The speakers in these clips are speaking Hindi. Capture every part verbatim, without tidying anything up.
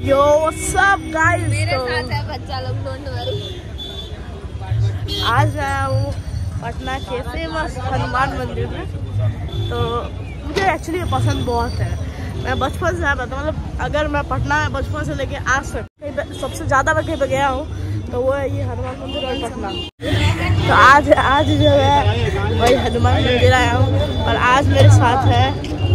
यो व्हाट्स अप गाइस, मेरे साथ है बच्चा लोग, डोंट वरी। आज आया हूँ पटना के फेमस हनुमान मंदिर में। तो मुझे एक्चुअली पसंद बहुत है, मैं बचपन से आता था, मतलब अगर मैं पटना में बचपन से लेके आज तक सबसे ज़्यादा मैं कहीं पे गया हूँ तो वो है ये हनुमान मंदिर और पटना। तो आज आज जो है वही हनुमान मंदिर आया हूँ और आज मेरे साथ है,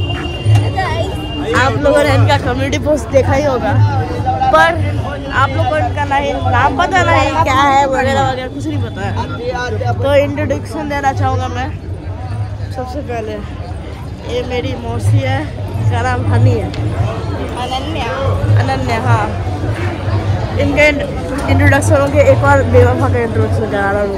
आप लोगों ने इनका कम्युनिटी पोस्ट देखा ही होगा, पर आप लोगों को इनका नहीं नाम पता नहीं क्या है वगैरह वगैरह कुछ नहीं पता है। तो इंट्रोडक्शन देना चाहूँगा मैं। सबसे पहले ये मेरी मौसी है, इसका नाम हनी है, अनन्या अनन्या हाँ। इनके इंट्रोडक्शन होंगे, एक बार बेवफा का इंट्रोडक्शन करा रहा हूँ।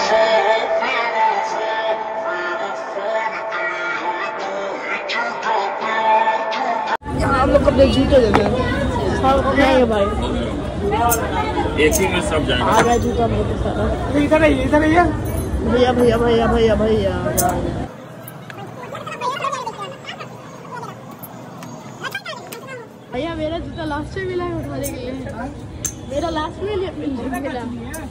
हम लोग अपने जूते देते हैं नहीं भाई, एक ही में सब जाएगा। आ गया जूता मेरे साथ। इधर है, इधर है भैया भैया भैया भैया भैया भैया मेरा जूता लास्ट में मिला है उठाने के लिए, मेरा लास्ट में मिला।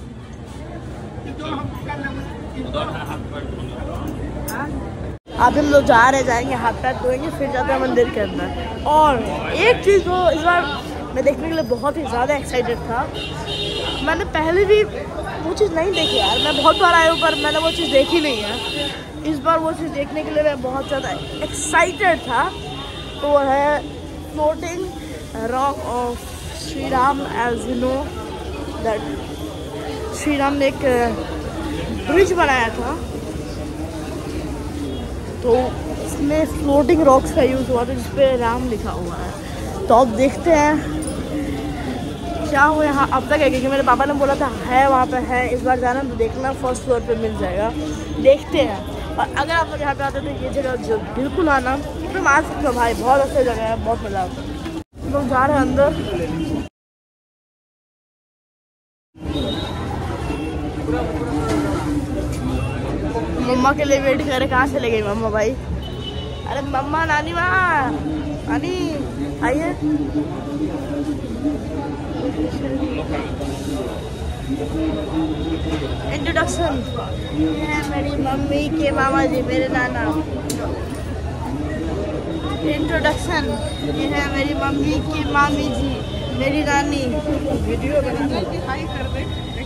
अब हम लोग जा रहे जाएंगे, हाथ पैर धोएंगे, फिर जाते हैं मंदिर के अंदर। और एक चीज़ जो इस बार मैं देखने के लिए बहुत ही ज़्यादा एक्साइटेड था, मैंने पहले भी वो चीज़ नहीं देखी यार, मैं बहुत बार आया हूँ पर मैंने वो चीज़ देखी नहीं है। इस बार वो चीज़ देखने के लिए मैं बहुत ज़्यादा एक्साइटेड था। तो वो है floating rock of Shri Ram. As you know that Shri Ram ने एक ब्रिज बनाया था, तो इसमें फ्लोटिंग रॉक्स का यूज़ हुआ था जिस पे राम लिखा हुआ है। तो अब देखते हैं क्या हो यहाँ। अब तक है क्योंकि मेरे पापा ने बोला था है वहाँ पे है, इस बार जाना तो देखना फर्स्ट फ्लोर पे मिल जाएगा, देखते हैं। और अगर आप लोग यहाँ पे आते तो ये जगह बिल्कुल आना, तो आ सकते हो भाई, बहुत अच्छी जगह है, बहुत मज़ा आता है। लोग जा रहे हैं अंदर। मम्मा के लिए वेट करे, कहाँ चले गई मम्मा भाई? अरे मम्मा, नानी माँ, नानी आइए। इंट्रोडक्शन, ये है मेरी मम्मी के मामा जी, मेरे नाना। इंट्रोडक्शन, ये है मेरी मम्मी की मामी जी, मेरी नानी। वीडियो दिखाई कर दे,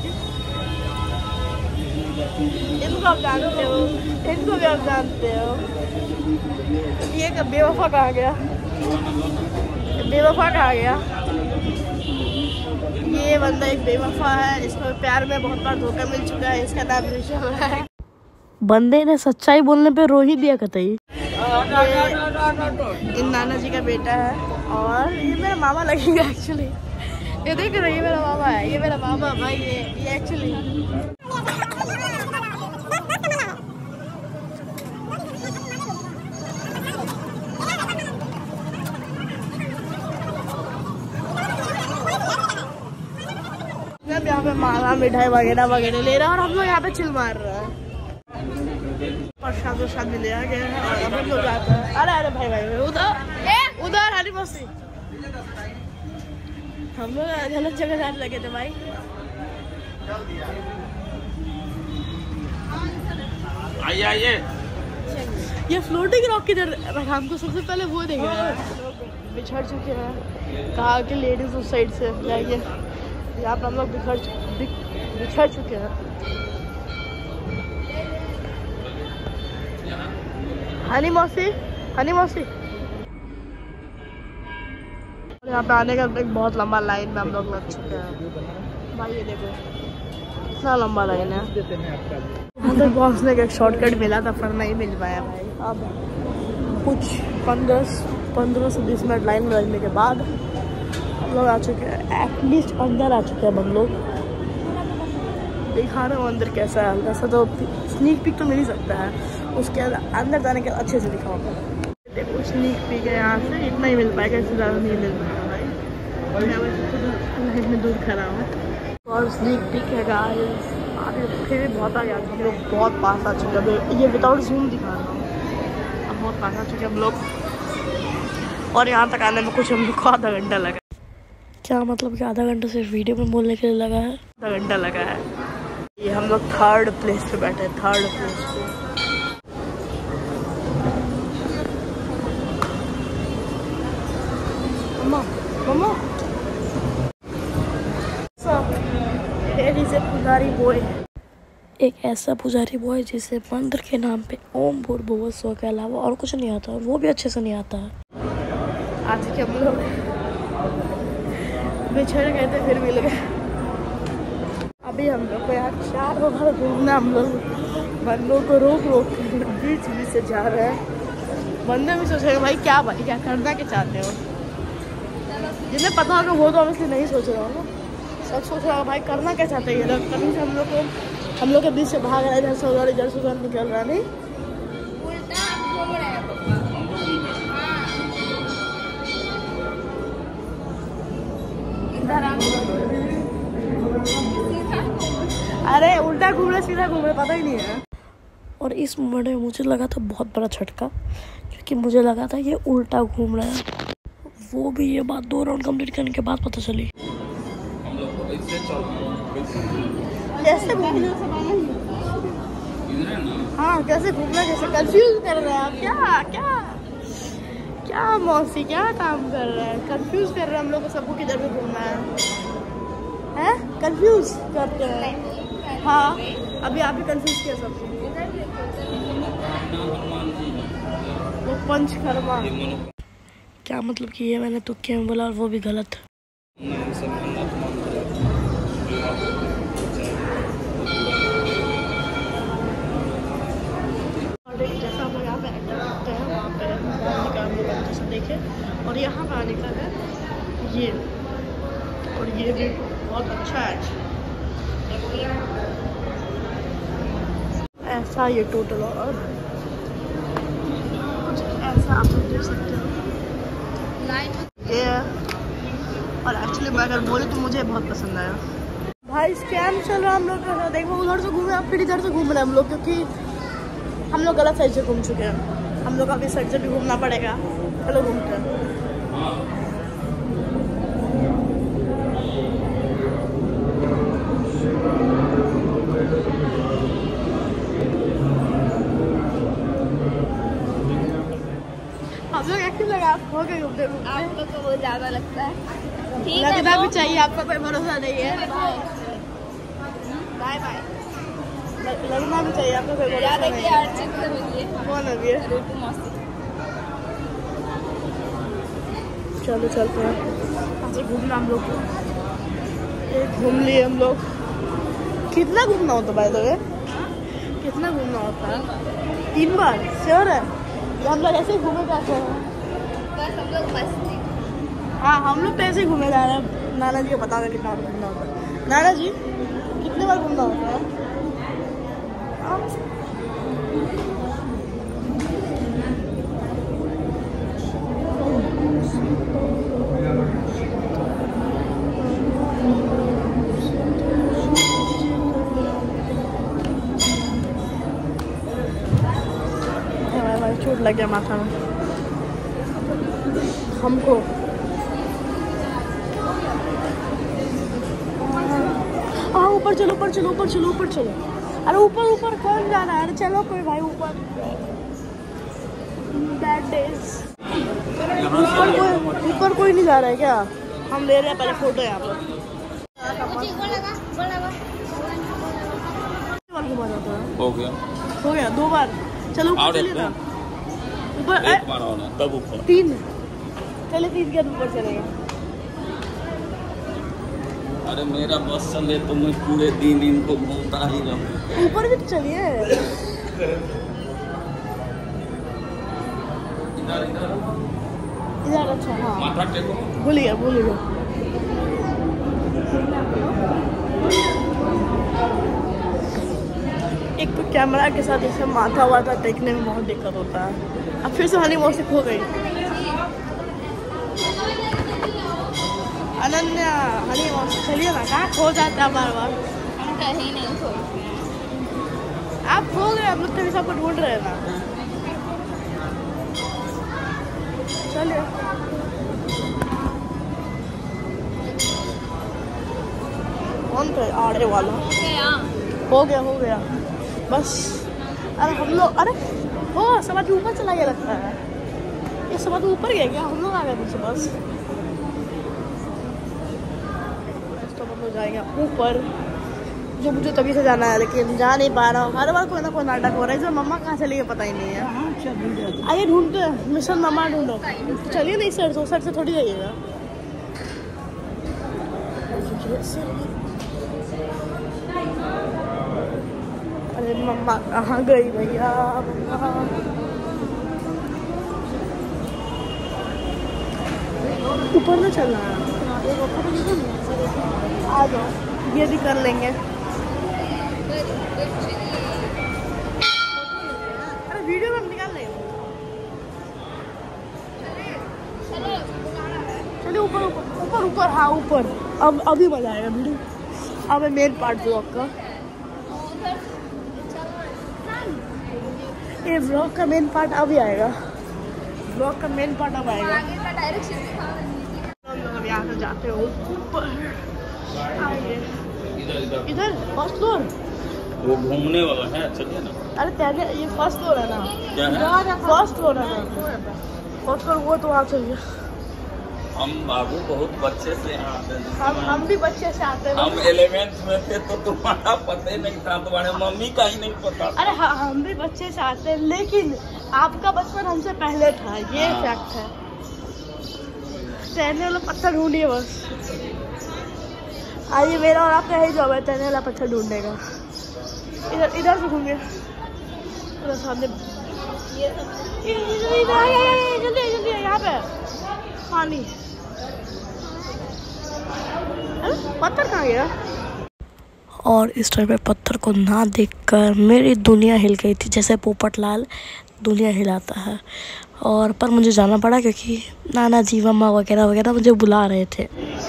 इनको आप जानते हो, इनको भी आप जानते हो। ये का बेवफा कहाँ गया? बेवफा कहाँ गया? ये बंदा एक बेवफा है, इसको प्यार में बहुत बार धोखा मिल चुका है, इसका नाम ऋषभ है। बंदे ने सच्चाई बोलने पे रो ही दिया कतई। इन नाना जी का बेटा है और ये मेरा मामा लगेगा एक्चुअली। ये देख रहे, ये मेरा मामा है, ये मेरा मामा भाई, ये ये एक्चुअली यहाँ पे माला मिठाई वगैरह वगैरह ले रहा है और हम लोग यहाँ पे चिल मार रहे हैं। प्रसाद प्रसाद में लिया गया है और अब हम लोग जाते हैं। अरे अरे भाई भाई उधर उधर हरी मस्ती, हम लोग गलत जगह जाने लगे थे भाई। आइए आइए। ये फ्लोटिंग रॉक किधर? हमको सबसे पहले वो देख रहा है, बिछड़ चुके हैं, कहा कि लेडीज उस साइड से जाइए। यहाँ पर हम लोग बिखर बिछड़ चुके हैं। हनी मौसी, हनी मौसी। यहाँ पे आने का एक बहुत लंबा लाइन में हम लोग लग चुके हैं भाई। ये देखो इतना लंबा लाइन है। यहाँ तक पहुँचने का एक शॉर्टकट मिला था पर नहीं मिल पाया भाई। अब कुछ पंद्रह पंद्रह से बीस मिनट लाइन में लगने के बाद हम लोग आ चुके हैं, एटलीस्ट अंदर आ चुके हैं हम लोग। दिखा रहे हो अंदर कैसा है, वैसा तो स्नीक पिक तो मिल ही सकता है, उसके अंदर जाने के अच्छे से दिखाऊंगा। देखो स्नीक पिक है, यहाँ से इतना ही मिल पाएगा, इससे ज़्यादा नहीं मिल पाएगा भाई। मैं वैसे में दूर खड़ा हूँ और स्नीक पिक है गाइस। आगे फिर बहुत आगे आ चुके हम लोग, बहुत पास आ चुके हैं। ये विदाउट जूम दिखा रहा हूँ, अब बहुत पास आ चुके हम लोग और यहाँ तक आने में कुछ हम लोग को आधा घंटा लगा। क्या मतलब कि आधा घंटा सिर्फ वीडियो में बोलने के लिए लगा है? आधा घंटा लगा है। ये हम लोग थर्ड प्लेस पे बैठे हैं, थर्ड प्लेस पे। मम्मा मम्मा पुजारी बॉय है, एक ऐसा पुजारी बॉय जिसे मंदिर के नाम पे ओम भूर्भुवः स्वः के अलावा और कुछ नहीं आता, और वो भी अच्छे से नहीं आता है। आज के हम लोग बिछड़ गए थे फिर मिल गए। अभी हम लोग को यार चार बार घूमना, हम लोग बंदों को रोक रोक बीच बीच से जा रहे हैं। बंदे भी सोच रहे हैं भाई क्या भाई क्या करना क्या चाहते हो। जिन्हें पता होगा वो तो ऑब्वियसली नहीं सोच रहा होगा, सब सोच रहा है भाई करना क्या चाहते हैं ये लोग। कभी से हम लोग को हम लोग के बीच से भाग रहा है, इधर से उधर इधर से उधर निकल रहा नहीं। अरे उल्टा घूम रहे सीधा घूम रहे पता ही नहीं है। और इस मोमेंट में मुझे लगा था बहुत बड़ा झटका, क्योंकि मुझे लगा था ये उल्टा घूम रहा है। वो भी ये बात दो राउंड कंप्लीट करने के बाद पता चली। कैसे घूमना, हाँ कैसे घूमना, कैसे कंफ्यूज कर रहे हैं आप। क्या क्या क्या मौसी क्या काम कर रहे हैं, कंफ्यूज कर रहे हैं हम लोग को, सबको किधर भी घूमना है, हैं कंफ्यूज करते हैं। हाँ अभी आप भी कंफ्यूज किया सबको। वो पंचकर्मा क्या मतलब कि ये मैंने तुक्के में बोला और वो भी गलत। जैसा हम लोग यहाँ पे एंटर करते हैं वहाँ पे हम लोग जैसा देखे, और यहाँ पे आने का है ये, और ये भी बहुत अच्छा है ऐसा ये टोटल। और कुछ ऐसा आप लोग देख सकते हो ये। और एक्चुअली मैं अगर बोले तो मुझे बहुत पसंद आया। भाई स्कैम चल रहा है हम लोग का, देखो उधर से घूमे आप फिर इधर से घूम रहे हैं हम लोग, क्योंकि हम लोग गलत साइड से घूम चुके हैं। हम लोग अभी साइड से भी घूमना पड़ेगा। चलो घूमते हैं। आप लोग एक्टिव लगा आप हो गए घूमते घूमते। आप लोग को बहुत ज्यादा लगता है, ठीक है लगना भी चाहिए, आपका कोई भरोसा नहीं है। Bye bye. लगना भी चाहिए आपका कोई भरोसा नहीं है। कौन अभी है? चलो चलते हैं। आज घूमना हम लोग को घूम लिए हम लोग। कितना घूमना होता भाई तो कितना घूमना होता है? तीन बार श्योर है? हम लोग ऐसे ही घूमे जाते हैं बस, हम लोग मस्ती। हाँ हम लोग तो ऐसे ही घूमे जा रहे हैं। नाना जी को बता दें कितना बार घूमना होता है। नाना जी कितने बार घूमना होता है? चोट लग गया माथा में हमको। हाँ ऊपर चलो ऊपर चलो ऊपर चलो ऊपर चलो। अरे ऊपर ऊपर कौन जा रहा है? अरे चलो कोई भाई ऊपर। Bad days. ऊपर कोई ऊपर कोई नहीं जा रहा है क्या? हम ले रहे हैं पहले फोटो यहाँ पर। घुमा जाता है। हो गया हो गया दो बार। चलो ऊपर चलिए ना। ऊपर एक बार होना तब ऊपर। तीन चले तीन के ऊपर चलेगा। अरे मेरा बस चले तो मैं पूरे दिन इनको घूमता ही रहूं। ऊपर भी तो चलिए। इधर इधर इधर अच्छा हाँ माथा टेको। भूल गया भूल गया। एक तो कैमरा के साथ इसे माथा वाथा देखने में बहुत दिक्कत होता है। अब फिर से हनी मौसी खो गई। अनन्या हनी मौसी चलिए ना, कहाँ खो जाता है बार बार। हम कहीं नहीं खो। आप खो गए, हम लोग तभी सबको ढूंढ रहे हैं ना। चलिए कौन था आड़े वाला? गया हो गया हो गया बस। अरे हम लोग, अरे हो समाज ऊपर चला गया लगता है। ये समाज ऊपर गया क्या? हम लोग आ गए पीछे बस। तो हम लोग जाएंगे ऊपर, जो मुझे तभी से जाना है लेकिन जा नहीं पा रहा हूँ। हर बार कोई ना कोई नाटक हो रहा है। इसमें मम्मा कहाँ चली गई पता ही नहीं है। आइए ढूंढते हैं, मिशन मम्मा ढूंढो। चलिए नहीं सर, दो साइड से थोड़ी जाइएगा। अरे मम्मा कहाँ गई भैया? ऊपर में चलना है। आ जाओ, ये भी कर लेंगे। अरे वीडियो में निकाल लेंगे। चलिए ऊपर ऊपर ऊपर ऊपर हाँ ऊपर। अब अभी मजा आएगा वीडियो। अब है मेन पार्ट ब्लॉग का। ये ब्लॉग का मेन पार्ट अभी आएगा। ब्लॉग का मेन पार्ट अब आएगा। हम यहाँ से जाते हो ऊपर। इधर फर्स्ट फ्लोर वो घूमने वाला है, चलिए ना। अरे तैरने, ये फर्स्ट फ्लोर है ना? क्या है? फर्स्ट फ्लोर है ना? फर्स्ट फ्लोर वो तो वहाँ चलिए। हम बाबू बहुत बच्चे से यहाँ आते हैं। हम हम भी बच्चे से आते हैं। हम एलिमेंट्स में थे तो तुम्हारा पता ही नहीं था, तुम्हारे मम्मी का ही नहीं पता था। अरे हाँ, हम भी बच्चे से आते हैं लेकिन आपका बचपन हमसे पहले था, ये हाँ। फैक्ट है। तैरने वाला पत्थर ढूंढिए बस। आइए, मेरा और आपका यही जॉब है, तैरने वाला पत्थर ढूंढने का। इधर इधर से घूमिए, इधर सामने। जल्दी जल्दी यहाँ पे पानी। पत्थर कहाँ गया? और इस टाइम पे पत्थर को ना देखकर मेरी दुनिया हिल गई थी, जैसे पोपटलाल दुनिया हिलाता है। और पर मुझे जाना पड़ा क्योंकि नाना जी मम्मा वगैरह वगैरह मुझे बुला रहे थे।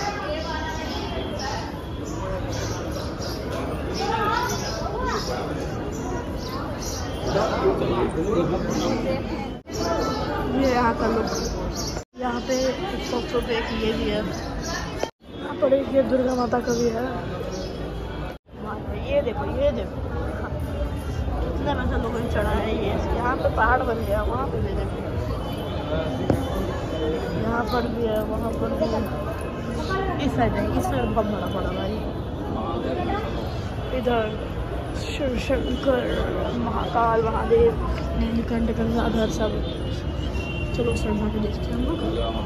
ये यहाँ का लोग, यहाँ पे फोटो पे एक ये भी है, यहाँ पर एक ये दुर्गा माता का भी है। ये देखो ये देखो कितने पैसा लोगों ने चढ़ा है। ये यहाँ पे पहाड़ बन गया, वहाँ पे भी देखो, यहाँ पर भी है, वहाँ पर भी है। इस साइड है, इस साइड बहुत बड़ा बड़ा भाई। इधर शिव शंकर, महाकाल, महादेव, नीलकंठ, गंगाधर सब। चलो सर जाके देखते हैं हम लोग।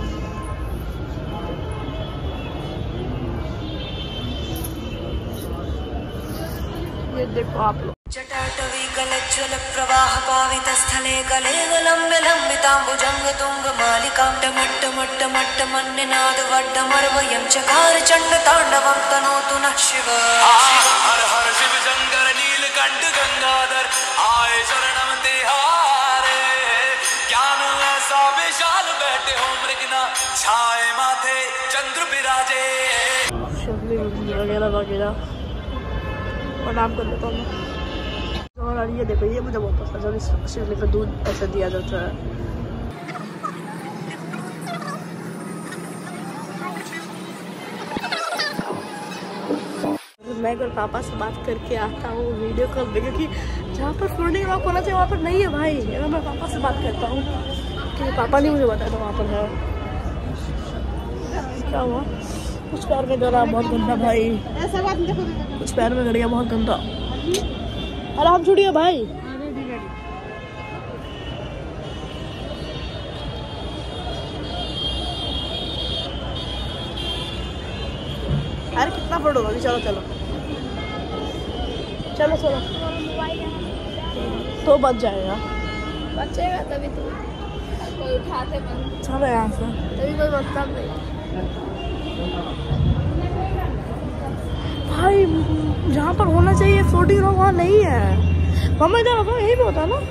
ये देखो आप लोग। जटाटवी गलज्ज्वल प्रवाह पावित स्थले कलेव लंबे लंबितांबुजंग तुंग मालिकां टमट्ट मट्ट मट्ट मन्निनाद वड्डमर्वयं चकार चंड तांडवं तनोतु नः शिव। हर हर शिव शंकर नीलकंठ गंगाधर आए शरणम तिहारे। ज्ञान ऐसा विशाल बैठे हो मृगना छाए माथे चंद्र विराजे। शिवलिंग वगैरह वगैरह प्रणाम कर लेता हूँ। और ये देखो, ये मुझे बहुत पसंद है, जब इस शिवलिंग का दूध ऐसे दिया जाता है। मैं अगर पापा से बात करके आता हूँ वीडियो कॉल पे, क्योंकि जहाँ पर फ्लोटिंग रॉक होना चाहिए वहाँ पर नहीं है भाई। अगर मैं पापा से बात करता हूँ, क्योंकि पापा ने मुझे बताया था वहाँ पर है। क्या हुआ? कुछ पैर में गला बहुत गंदा भाई, ऐसा बात नहीं। कुछ पैर में गड़ गया बहुत गंदा। अरे हम छूटिए भाई। अरे कितना फोटो होगा? चलो चलो चलो चलो, तो बच जाएगा। बचेगा तभी तो कोई उठाते बंद। चलो यहाँ से, तभी कोई बचता नहीं भाई। जहाँ पर होना चाहिए फ्लोटिंग रॉक वहाँ नहीं है। मम्मा इधर होगा, यहीं पे होता है ना?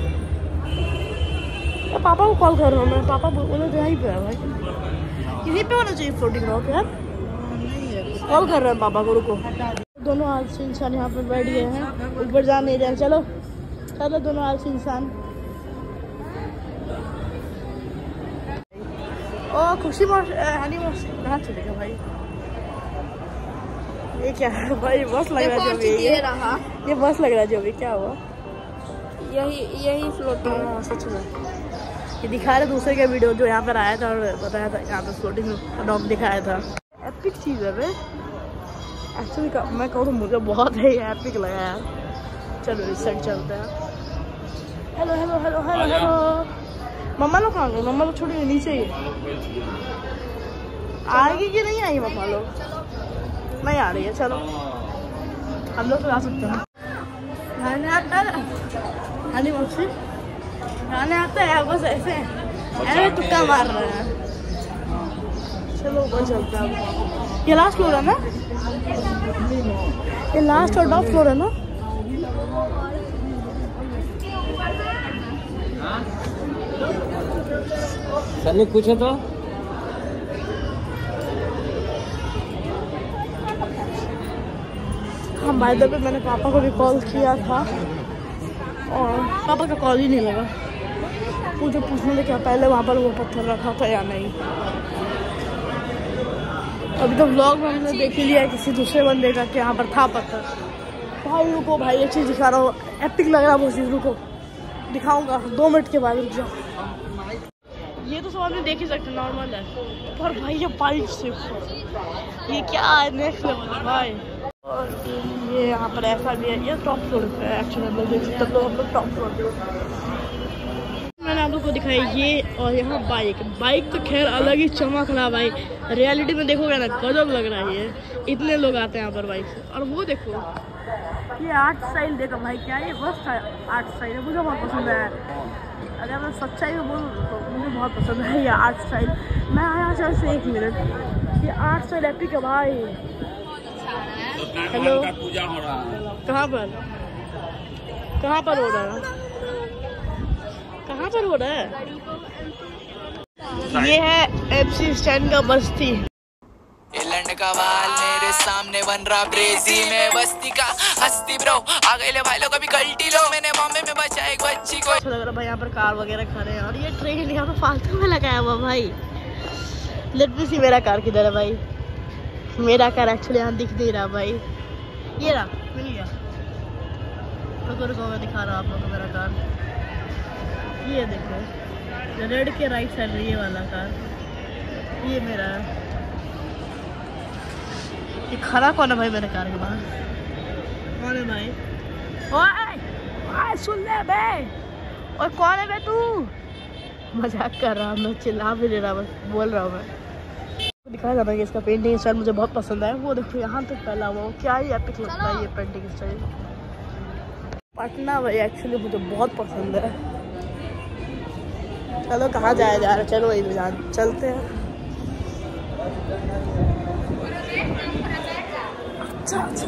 तो पापा को कॉल कर रहा हूँ मैं, पापा बोले तो यहीं पे है भाई, यहीं पे होना चाहिए फ्लोटिंग रॉक यार। कॉल कर रहे हैं पापा को, रुको। दोनों आलसी इंसान यहाँ पर बैठ गए हैं, ऊपर जा नहीं रहे। चलो चलो दोनों आलसी इंसान। ओ खुशी मौसी, हनी मौसी कहाँ चलेगा भाई? ये क्या है भाई? बस लग रहा है जो भी ये रहा ये बस लग रहा है जो भी। क्या हुआ? यही यही फ्लोटिंग। हाँ सच में ये दिखा रहे दूसरे का वीडियो जो यहाँ पर आया था और बताया था यहाँ पर फ्लोटिंग डॉग दिखाया था। एपिक चीज़ है भाई एक्चुअली। मैं कहूँ तो मुझे बहुत है ये एपिक लगा यार। चलो इस साइड चलते हैं। Hello hello hello hello hello. मम्मा लोग कहाँ गए? मम्मा लोग छोड़ी नीचे ही आएगी कि नहीं आई? मम्मा लोग नहीं आ रही है। चलो हम लोग तो आ सकते हैं। खाने आता है हाँ जी मौसी खाने आता है बस ऐसे ऐसे तुक्का मार रहे हैं। चलो ऊपर चलते हैं। ये लास्ट फ्लोर है ना? ये लास्ट और टॉप फ्लोर है ना? सन्नी पूछो तो हाँ बाय द वे मैंने पापा को भी कॉल किया था और पापा का कॉल ही नहीं लगा। मुझे पूछने लगे क्या पहले वहाँ पर वो पत्थर रखा था या नहीं। अभी तो व्लॉग में हमने देख ही लिया किसी दूसरे बंदे का कि यहाँ पर था पत्थर। भाई रुको भाई ये चीज़ दिखा रहा हूँ। एपिक लग रहा है वो चीज़। रुको दिखाऊंगा दो मिनट के बाद। रुक जाओ। ये तो सब आपने देख ही सकते नॉर्मल है पर भाई ये बाइक से ये क्या है? नेक्स्ट लेवल है भाई। और ये यहाँ पर ऐसा भी है। ये टॉप फ्लोर पे है एक्चुअली। हम लोग देख सकते हैं। तो हम लोग टॉप फ्लोर पे मैंने आप लोग को दिखाई ये। और यहाँ बाइक बाइक तो खैर अलग ही चमक रहा भाई। रियलिटी में देखोगे ना गजब लग रहा है ये। इतने लोग आते हैं यहाँ पर बाइक से। और वो देखो ये आर्ट स्टाइल देखो भाई। क्या ये बस आर्ट स्टाइल है? मुझे बहुत पसंद है। अगर मैं सच्चाई में बोलूँ तो मुझे बहुत पसंद है ये आर्ट स्टाइल। मैं आया चल से एक मिनट। ये आर्ट स्टाइल एपिक है भाई। हेलो पूजा हो रहा है। कहाँ पर कहाँ पर हो रहा है? कहाँ पर हो रहा है? ये है एफसी स्टैंड का बस्ती। लंड का बाल मेरे सामने बन रहा ब्रेजी में बस्ती का हस्ती ब्रो आ गए ले भाई लोग अभी गलती लो मैंने बॉम्बे में बचा एक बच्ची को। अच्छा लग रहा भाई यहाँ पर कार वगैरह खड़े हैं। और ये ट्रेन यहाँ पर फालतू में लगाया हुआ भाई। लेट मी सी मेरा कार किधर है भाई? मेरा कार एक्चुअली यहाँ दिख नहीं रहा भाई। ये रहा मिल गया। रुको रुको मैं दिखा रहा हूँ आप लोगों को मेरा कार। ये देखो रेड के राइट साइड ये वाला कार ये मेरा है। ये खड़ा कौन है भाई मेरे कार के बाहर? कौन है भाई? ओए ओए सुन ले बे। और कौन है बे तू? मजाक कर रहा हूँ मैं। चिल्ला भी नहीं रहा बस बोल रहा हूँ मैं। दिखाया जाना कि इसका पेंटिंग स्टाइल मुझे बहुत पसंद है। वो देखो यहाँ तक फैला हुआ वो क्या ही एपिक लगता है ये पेंटिंग स्टाइल। पटना भाई एक्चुअली मुझे बहुत पसंद है। चलो कहाँ जाया जा रहा है? चलो वही चलते हैं। अच्छा अच्छा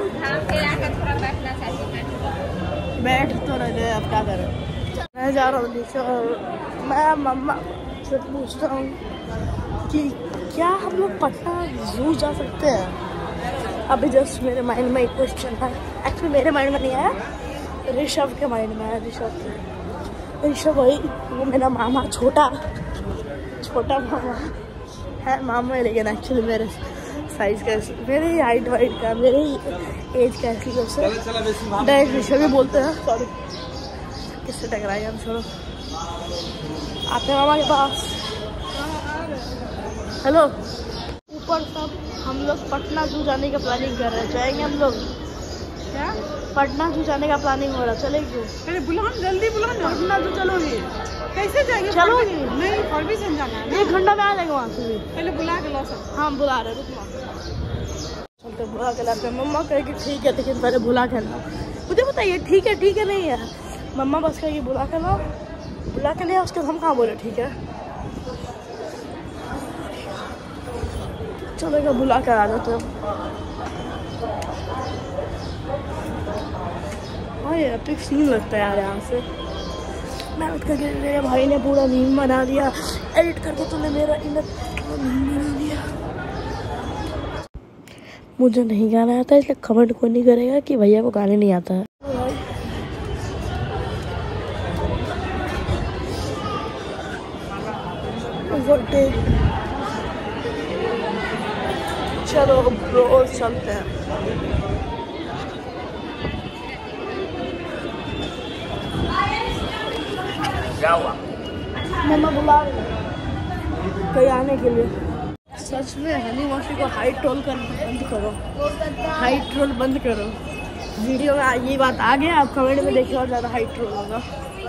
बैठ तो रहे अब क्या करें। मैं जा रहा हूँ नीचे और मैं मम्मा से पूछता हूँ कि क्या हम लोग पटना जू जा सकते हैं। अभी जस्ट मेरे माइंड में एक क्वेश्चन है। एक्चुअली मेरे माइंड में नहीं आया ऋषभ के माइंड में आया। ऋषभ ऋषभ भाई वो मेरा मामा छोटा छोटा मामा है। मामा है लेकिन एक्चुअली मेरे साइज का मेरे ही हाइट वाइट का मेरे ही एज का इसलिए उससे डायरेक्ट ऋषभ ही बोलते हैं। सॉरी किससे टकराए हम। छोड़ो आते मामा के पास। हेलो ऊपर सब हम लोग पटना जू जाने का प्लानिंग कर रहे हैं। जाएंगे हम लोग? क्या पटना जू जाने का प्लानिंग हो रहा है? चलेगी? अरे बुला जल्दी बुला। पटना जू चलोगी? कैसे जाएंगे? चलोगी? नहीं परमिशन जाना है। एक घंटा में आ जाएंगे वहाँ से भी। पहले बुला के ला सकते। हाँ बुला रहे रुकना। चलते बुला के लाते। मम्मा कहेगी ठीक है लेकिन पहले बुला के लाओ। मुझे बताइए ठीक है ठीक है नहीं है? मम्मा बस कहेगी बुला के लाओ। बुला के लिया उसके हम कहाँ बोले ठीक है। चलेगा बुला कर आ जाते हैं। हाँ ये एपिक सीन लगता है यार यहाँ से। मेहनत करके मेरे भाई ने पूरा मीम बना दिया। एडिट करके तूने मेरा मीम बना दिया। मुझे नहीं गाना आता इसलिए कमेंट कोई नहीं करेगा कि भैया को गाने नहीं आता है। चलो ब्रो चलते हैं। क्या हुआ? मम्मा बुला रही है कहीं आने के लिए। सच में हनी मौसी को हाइट ट्रोल कर बंद करो, हाइट ट्रोल बंद करो। वीडियो में ये बात आ गया, आप कमेंट में देखिए और ज़्यादा हाइट ट्रोल होगा।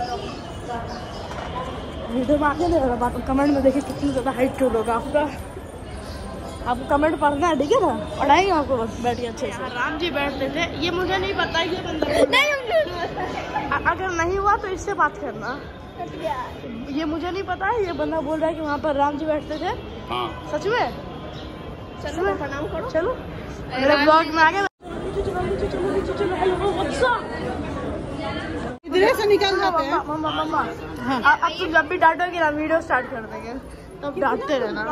वीडियो में आगे नहीं होगा बात, कमेंट में देखिए कितनी ज़्यादा हाइट ट्रोल होगा आपका। आपको कमेंट पढ़ना है, ठीक है ना? पढ़ाएंगे आपको, बस बैठिए अच्छे से। राम जी बैठते थे, ये मुझे नहीं पता ये बंदा नहीं, अगर नहीं हुआ तो इससे बात करना। ये मुझे नहीं पता है, ये बंदा बोल रहा है कि वहाँ पर राम जी बैठते थे। हाँ सच में? चलो प्रणाम करो। चलो मेरे ब्लॉग में आ गए। इधर से निकल जाते हैं। मम्मा मम्मा अब तुम जब भी डांटोगे ना वीडियो स्टार्ट कर देंगे, तब डांटते रहना।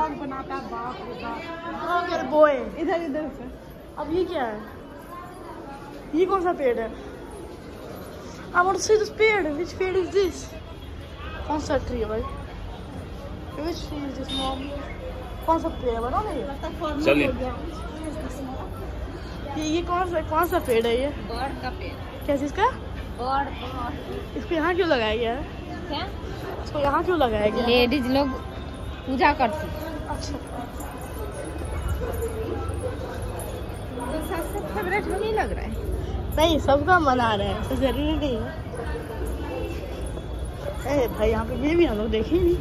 बोए इधर इधर से। अब ये क्या है? ये कौन सा पेड़ है? I want to see this पेड़। Which पेड़ is this? कौन सा ट्री है भाई? Which tree is this mom? कौन सा पेड़ है बना नहीं? चलिए। ये ये कौन सा कौन सा पेड़ है ये? बड़ का पेड़। क्या चीज का? बड़ बड़। इसको यहाँ क्यों लगाया गया है? क्या? इसको यहाँ क्यों लगाया गया है? लेडीज लोग पूजा करती। अच्छा तो सबसे फेवरेट नहीं लग रहा है। नहीं, सबका मना रहे हैं, ऐसा जरूरी नहीं है। ए भाई यहाँ पे ये भी हम लोग देखे ही नहीं।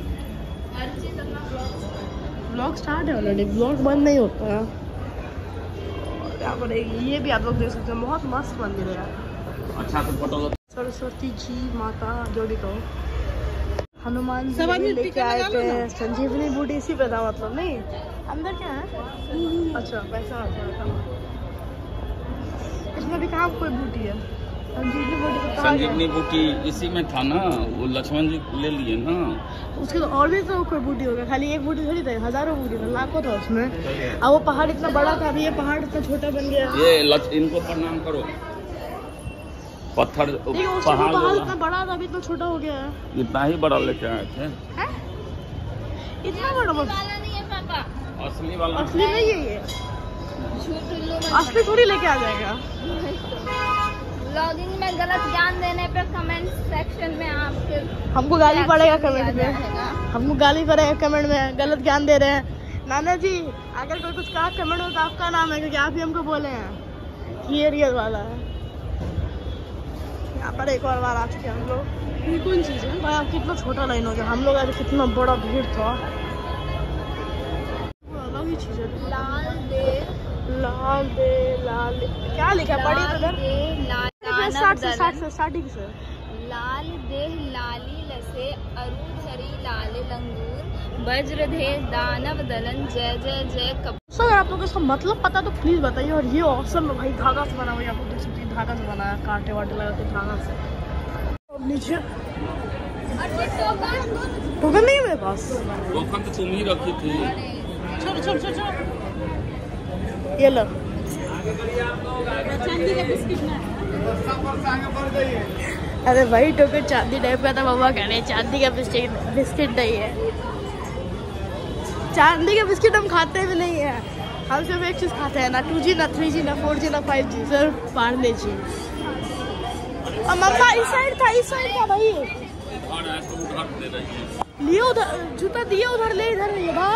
ब्लॉग स्टार्ट है ऑलरेडी, ब्लॉग बंद नहीं होता है। और यहाँ पर एक ये भी आप लोग देख सकते हैं, बहुत मस्त मंदिर है यार। अच्छा तो फोटो। सरस्वती जी माता जोड़ी को हनुमान सब आदमी जी लेके टीका आए लगा लो थे। ना। संजीवनी बूटी इसी पे था, मतलब नहीं अंदर क्या है? अच्छा पैसा आता इसमें भी कहाँ कोई बूटी है? संजीवनी बूटी को कहा गया? संजीवनी बूटी इसी में था ना, वो लक्ष्मण जी ले लिए ना। उसके तो और भी तो कोई बूटी होगा, खाली एक बूटी थोड़ी था, हजारों बूटी था, लाखों था उसमें। अब वो पहाड़ इतना बड़ा था, अभी ये पहाड़ इतना छोटा बन गया। ये लक्ष इनको प्रणाम करो। पत्थर देखिए उस पहाड़ पहाड़ वाला। इतना बड़ा था, अभी इतना छोटा हो गया है। इतना ही बड़ा लेके आए थे। हैं? इतना बड़ा बस नहीं है पापा। असली वाला। असली नहीं है ये, झूठ उल्लू असली थोड़ी लेके आ जाएगा। ब्लॉगिंग में गलत ज्ञान देने पे कमेंट सेक्शन में आपके हमको गाली पड़ेगा कमेंट में, जाएगा। हमको गाली पड़ेगा कमेंट में, गलत ज्ञान दे रहे हैं। नाना जी अगर कोई कुछ कहा कमेंट में तो आपका नाम है, क्योंकि आप ही हमको बोले हैं। ये रियल वाला है। यहाँ पर एक और बार आ चुके हैं हम लोग। ये कौन चीज है? भाई अब कितना छोटा लाइन हो गया, हम लोग आज कितना बड़ा भीड़ था। अलग ही चीज है। लाल दे लाल दे लाल क्या लिखा पढ़ी तो लाल देह लाल साठ से दानव साठ दलन, से स्टार्टिंग से। लाल देह लाली लसे अरुधरी लाल लंगूर वज्र देह दानव दलन जय जय जय कप। सो अगर आप लोग को इसका मतलब पता तो प्लीज बताइए। और ये औसम भाई धागा से बना हुआ है, आप लोग देख सकते हैं धागा से बना है, कांटे वाटे लगा के धागा से। और नीचे टोकन नहीं है मेरे पास। टोकन तो तुम ही रखी थी। चलो चलो चलो चलो ये लो। चांदी का बिस्किट ना। अरे भाई टोकन चांदी नहीं पे था, मम्मा कह रहे चांदी का बिस्किट बिस्किट नहीं है। चांदी के बिस्किट हम खाते भी नहीं है, हम सिर्फ एक चीज खाते हैं, ना टू जी ना थ्री जी ना फोर जी ना फाइव जी, सिर्फ पार्ले जी। और मम्मा इस साइड था, इस साइड था भाई। और ऐसे उधार दे रही है। लिए उधर जूता दिए, उधर ले, इधर नहीं है।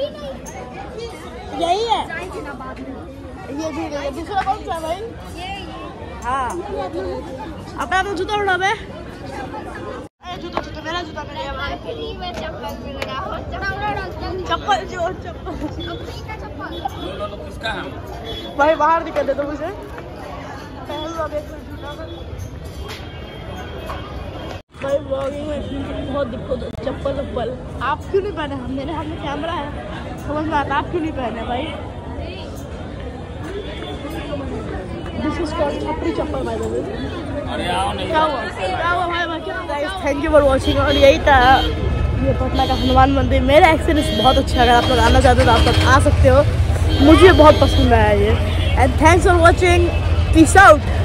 यही है ये भी नहीं है। दूसरा कौन सा है भाई? हाँ अपना तो जूता उड़ा बे। जूता जूता मेरा जूता मेरा भाई। चप्पल भी लगा हो, चप्पल चप्पल जो चप्पल लो लो लो, किसका है? भाई बाहर निकल दे तो मुझे पहन लो देख जूता में। भाई ब्लॉगिंग में बहुत दिक्कत है, चप्पल चप्पल आप क्यों नहीं पहने? हम मेरे हाथ में कैमरा है, समझ में आता आप क्यों नहीं पहने भाई? दिस इज कॉल्ड छपरी चप्पल बाय द वे। अरे आओ नहीं। क्या हुआ क्या हुआ भाई भाई क्या? Guys thank you for watching. और यही था ये पटना का हनुमान मंदिर। मेरा एक्सपीरियंस बहुत अच्छा, अगर आप लोग आना चाहते हो तो आप लोग आ सकते हो, मुझे बहुत पसंद आया ये। And thanks for watching, peace out.